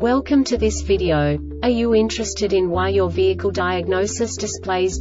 Welcome to this video. Are you interested in why your vehicle diagnosis displays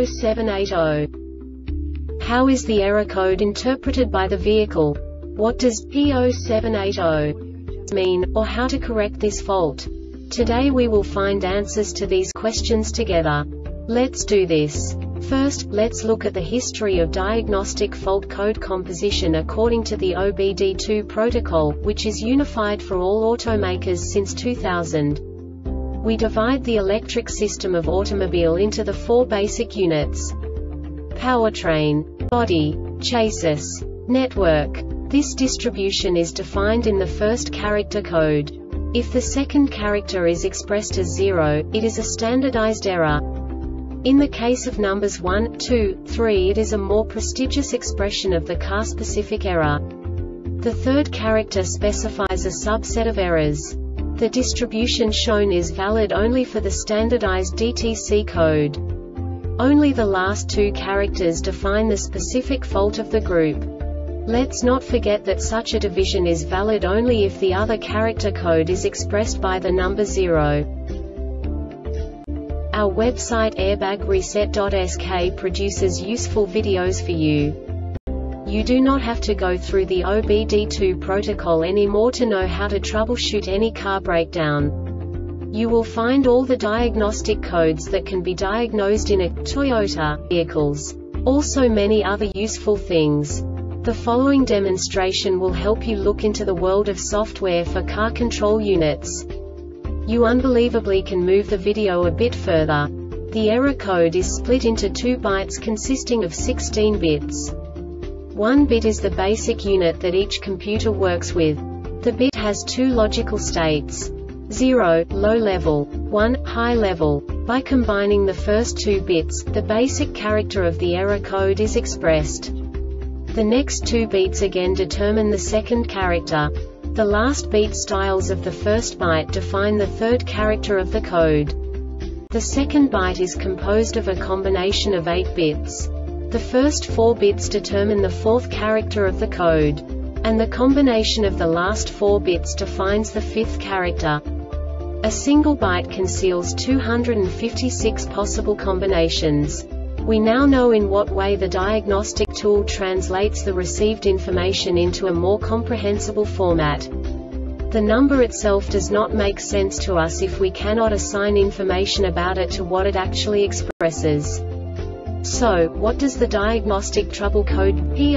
P0780? How is the error code interpreted by the vehicle? What does P0780 mean, or how to correct this fault? Today we will find answers to these questions together. Let's do this. First, let's look at the history of diagnostic fault code composition according to the OBD2 protocol, which is unified for all automakers since 2000. We divide the electric system of automobile into the four basic units: powertrain, body, chassis, network. This distribution is defined in the first character code. If the second character is expressed as 0, it is a standardized error. In the case of numbers 1, 2, 3, it is a more prestigious expression of the car-specific error. The third character specifies a subset of errors. The distribution shown is valid only for the standardized DTC code. Only the last two characters define the specific fault of the group. Let's not forget that such a division is valid only if the other character code is expressed by the number 0. Our website airbagreset.sk produces useful videos for you. You do not have to go through the OBD2 protocol anymore to know how to troubleshoot any car breakdown. You will find all the diagnostic codes that can be diagnosed in a Toyota vehicles. Also many other useful things. The following demonstration will help you look into the world of software for car control units. You unbelievably can move the video a bit further. The error code is split into 2 bytes consisting of 16 bits. 1 bit is the basic unit that each computer works with. The bit has 2 logical states: 0, low level, 1, high level. By combining the first 2 bits, the basic character of the error code is expressed. The next 2 beats again determine the second character. The last beat styles of the first byte define the third character of the code. The second byte is composed of a combination of 8 bits. The first 4 bits determine the fourth character of the code. And the combination of the last 4 bits defines the fifth character. A single byte conceals 256 possible combinations. We now know in what way the diagnostic tool translates the received information into a more comprehensible format. The number itself does not make sense to us if we cannot assign information about it to what it actually expresses. So, what does the diagnostic trouble code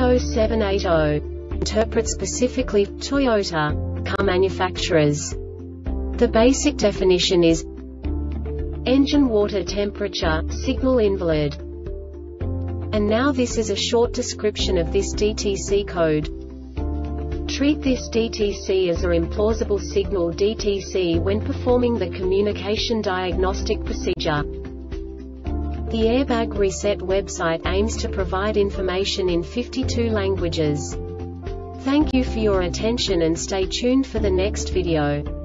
P0780 interpret specifically for Toyota car manufacturers? The basic definition is engine water temperature, signal invalid. And now this is a short description of this DTC code. Treat this DTC as a implausible signal DTC when performing the communication diagnostic procedure. The Airbag Reset website aims to provide information in 52 languages. Thank you for your attention and stay tuned for the next video.